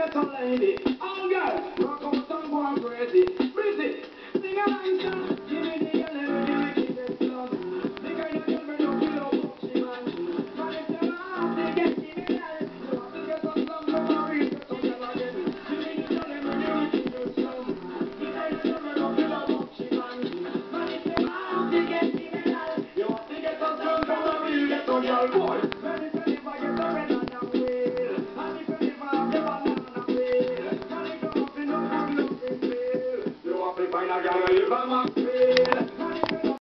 get a lady. All girls, rock out some boy crazy. Busy, sing a line song. Give me the yellow, give me the slum. The kind of girl me don't feel no boxy man. Man, if you want to get me the girl, you have to get some slum, no worry, get some girl again. Give me the yellow, give me the slum. The kind of girl me don't feel no boxy man. Man, if you want to get me the girl, you have to get some slum, no worry, get some girl, boy. Man, if you never get a red and a wheel, and if you never have the banana wheel, man, if you have to know how to look in jail, you have to find a girl with a mask.